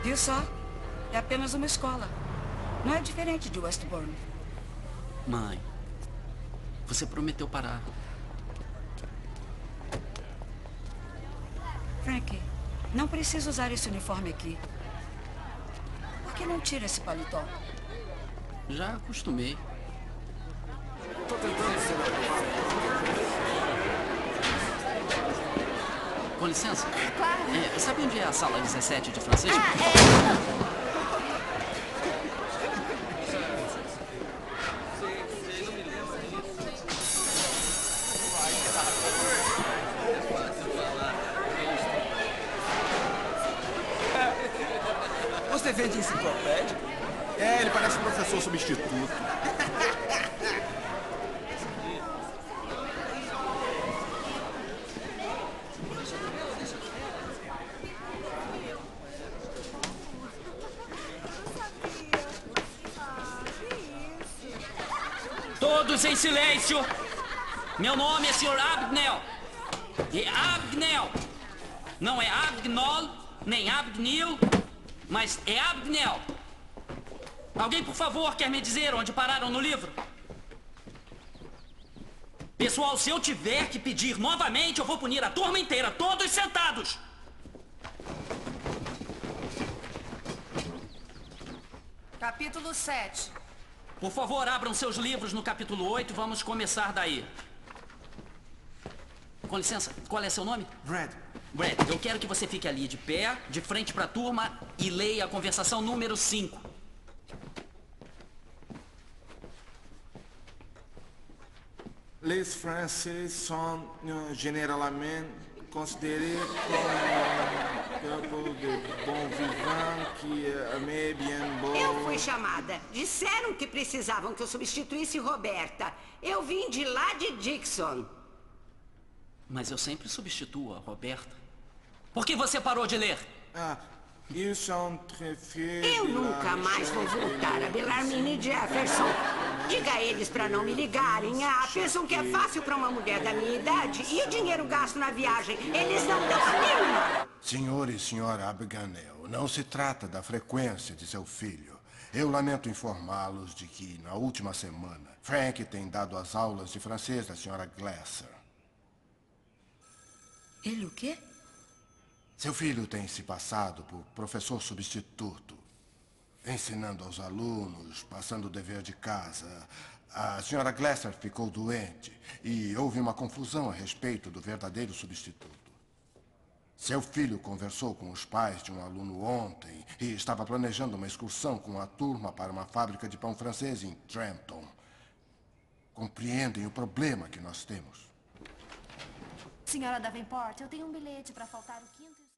Viu só? É apenas uma escola. Não é diferente de Westbourne. Mãe, você prometeu parar. Frank, não precisa usar esse uniforme aqui. Por que não tira esse paletó? Já acostumei. Tô tentando ser adequado. Com licença? Claro. Sabe onde é a sala 17 de francês? Você vende enciclopédia? É, ele parece um professor substituto. Todos em silêncio! Meu nome é Sr. Abagnale. É Abagnale. Não é Abagnale, nem Abagnale, mas é Abagnale. Alguém, por favor, quer me dizer onde pararam no livro? Pessoal, se eu tiver que pedir novamente, eu vou punir a turma inteira, todos sentados. Capítulo 7. Por favor, abram seus livros no capítulo 8, vamos começar daí. Com licença, qual é seu nome? Brad. Brad, eu quero que você fique ali de pé, de frente para a turma e leia a conversação número 5. Les Français sont généralement considérés comme un peuple de bons vivants qui aimait bien beau. Eu fui chamada. Disseram que precisavam que eu substituísse Roberta. Eu vim de lá de Dixon. Mas eu sempre substituo a Roberta. Por que você parou de ler? Ils sont très fiers Eu de la nunca mais vou richesse voltar a Bellarmine e Jefferson. Diga a eles para não me ligarem. Pensam que é fácil para uma mulher da minha idade. E o dinheiro gasto na viagem? Eles não dão a mínima. Senhor e senhora Abagnale, não se trata da frequência de seu filho. Eu lamento informá-los de que, na última semana, Frank tem dado as aulas de francês da senhora Glasser. Ele o quê? Seu filho tem se passado por professor substituto, ensinando aos alunos, passando o dever de casa. A senhora Glasser ficou doente e houve uma confusão a respeito do verdadeiro substituto. Seu filho conversou com os pais de um aluno ontem e estava planejando uma excursão com a turma para uma fábrica de pão francês em Trenton. Compreendem o problema que nós temos? Senhora Davenport, eu tenho um bilhete para faltar o quinto...